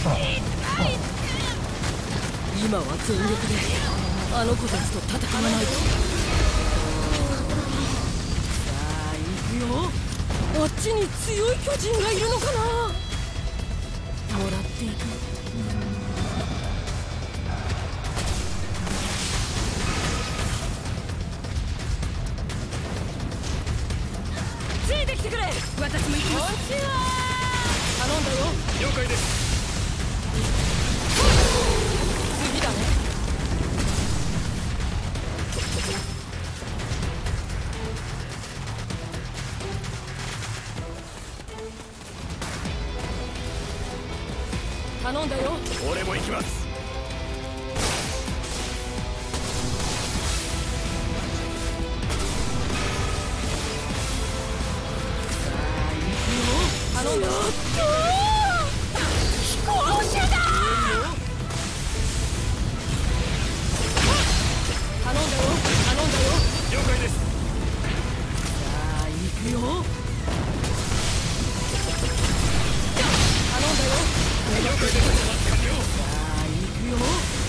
今は全力であの子たちと戦わないと。さあ行くよ。あっちに強い巨人がいるのかな。もらっていく。ついてきてくれ。私も行きます。こんにちは。頼んだよ。 了解です。 次だね。頼んだよ。 俺も行きます。 頼んだよ。飛行車だ。頼んだよ。頼んだよ。 了解です。 さあ行くよ。頼んだよ。 了解です。完了。 さあ行くよ。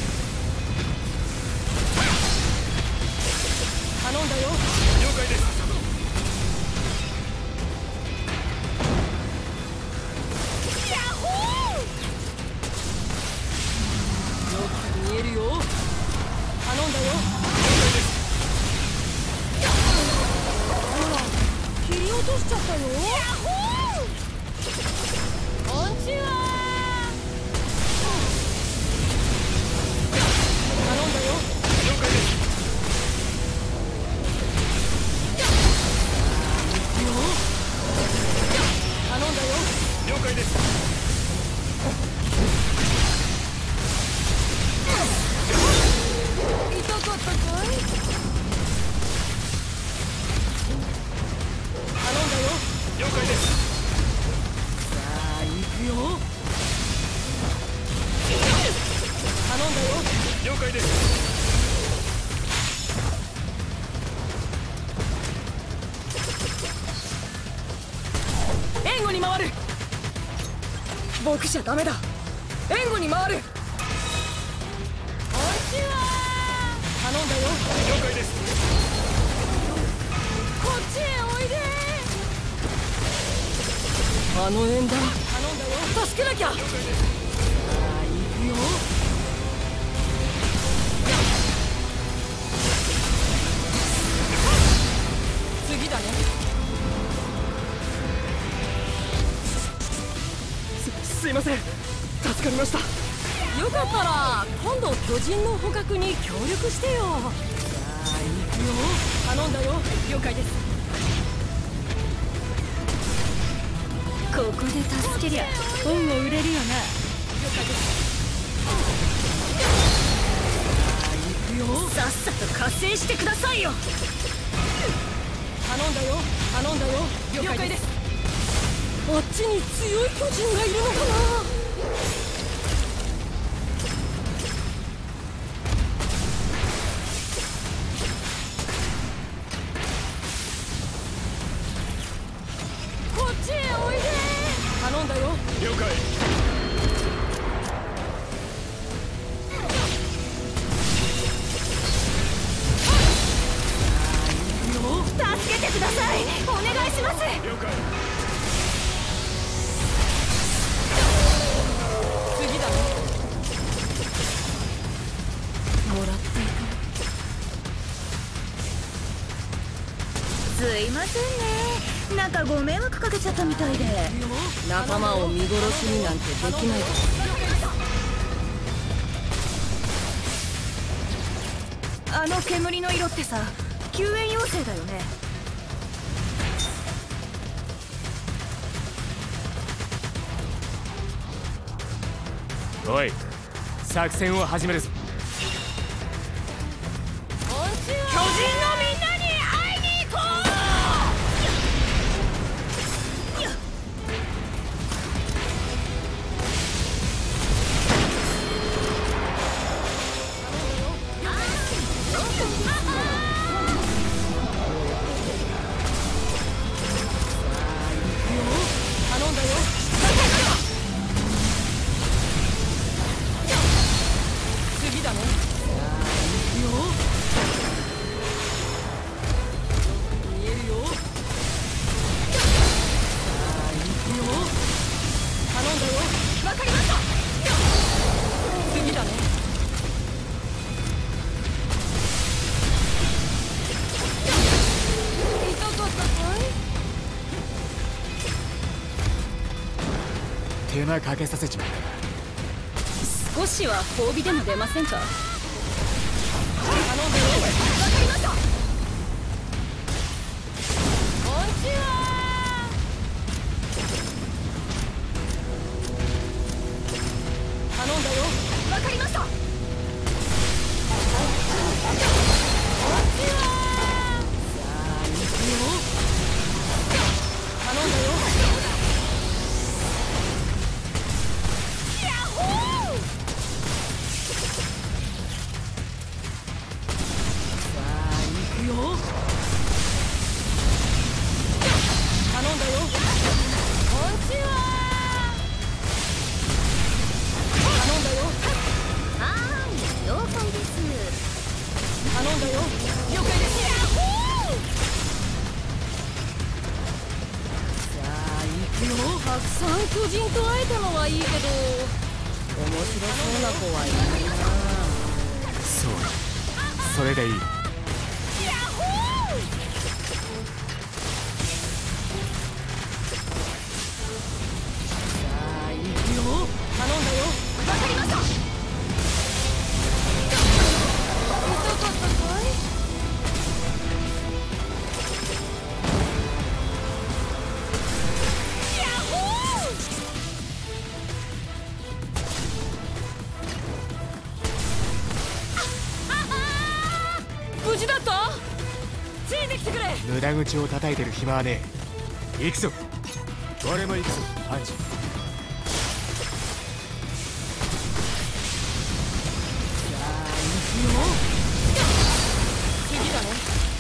頼んだよ。 了解です。 見えるよ。頼んだよ。ほら、切り落としちゃったよ。こんちは。頼んだよ。 了解です。 行くよ。頼んだよ。 了解です。 痛かったかい。頼んだよ。 了解です。 さあ行くよ。頼んだよ。 了解です。 援護に回る。僕じゃダメだ。援護に回る。頼んだよ。 了解です。 こっちへおいで。あの縁談頼んだよ。助けなきゃ。 了解です。 さあ行くよ。次だね。 すいません、助かりました。 よかったら今度巨人の捕獲に協力してよ。さあ行くよ。頼んだよ。了解です。 ここで助けりゃ本も売れるよな。 了解です。さあ行くよ。 さっさと加勢してくださいよ。 頼んだよ。頼んだよ。了解です。あっちに強い巨人がいるのかな。頼んだよ。 了解。 助けてください。お願いします。 了解。 次だね。もらっていく。 すいませんね。なんかご迷惑かけちゃったみたいで。 仲間を見殺しになんてできないから。 あの煙の色ってさ、救援要請だよね。 おい、作戦を始めるぞ。 巨人のみんなに会いに行こう。頼んだよ。 綱かけさせちまったな。 少しは褒美でも出ませんか。頼んだよ。わかりました。こんにちは。頼んだよ。わかりました。こんにちは。さあ行くよ。頼んだよ。ヤッホー。さあ行くよ。頼んだよ。こんにちは。頼んだよ。 はーい、了解です。 頼んだよ。了解です。ヤッホー。さあ行くよ。たくさん巨人と会えたのはいいけど、面白そうな子はいないな。 そうだ、それでいい。 ヤッホー。さあ行くよ。頼んだよ。わかりました。痛かったかい。ヤッホー。無事だった？ついてきてくれ。 無駄口を叩いてる暇はねえ。行くぞ。俺も行くぞ、ハンジ。 次だね。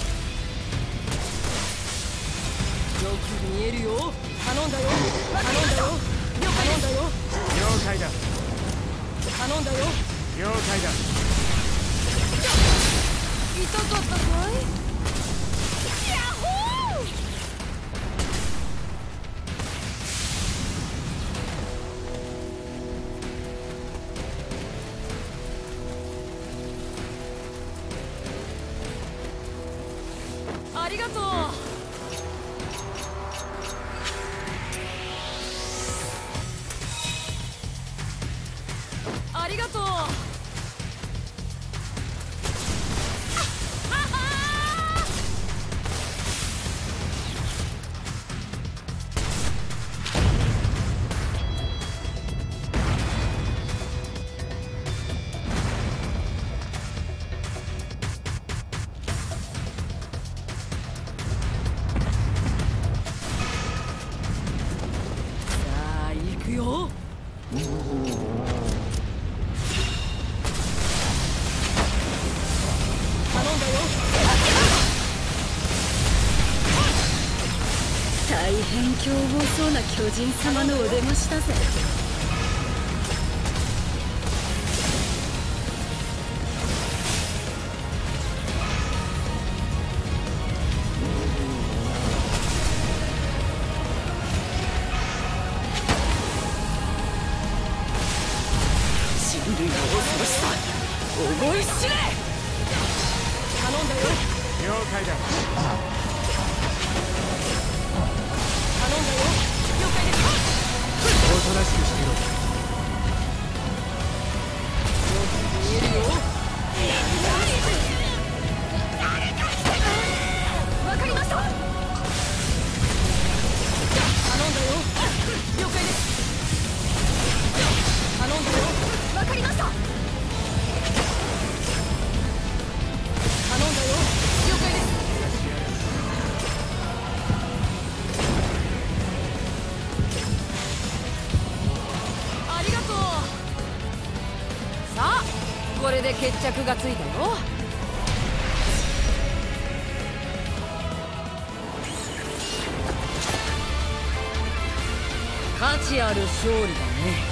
よく見えるよ。頼んだよ。頼んだよ。頼んだよ。 了解だ。 頼んだよ。 了解だ。 痛かったかい？ヤッホー。ありがとう。ありがとう。さあ行くよ。頼んだよ。大変凶暴そうな巨人様のお出ましだぜ。人類の恐ろしさ、思い知れ。頼んだよ。 了解だ。 頼んだよ。了解です。 おとなしくしてろ。 見えるよ。わかりました。頼んだよ。了解です。頼んだよ。わかりました。頼んだよ。了解です。ありがとう。さあ、これで決着がついたよ。価値ある勝利だね。